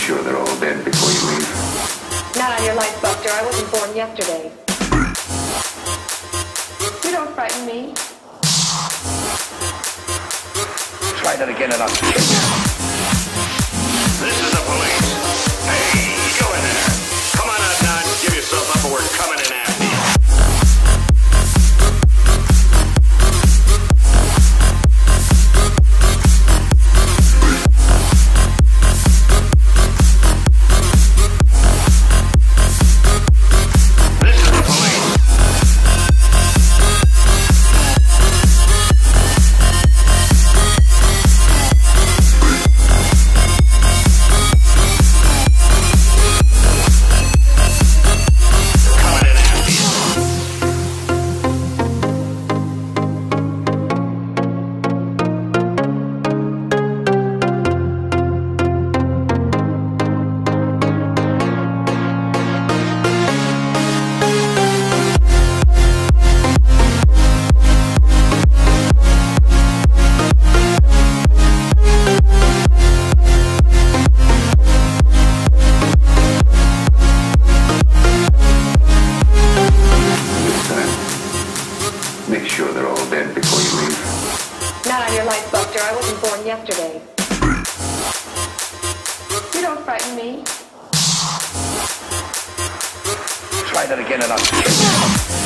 sure they're all dead before you leave. Not on your life, Buster. I wasn't born yesterday. You don't frighten me. Try that again and I'll kill you. This is the police. Hey, you in there. Come on out now and give yourself up or we're coming in after you. Make sure they're all dead before you leave. Not on your life, Buster. I wasn't born yesterday. You don't frighten me. Try that again and I'll kill you.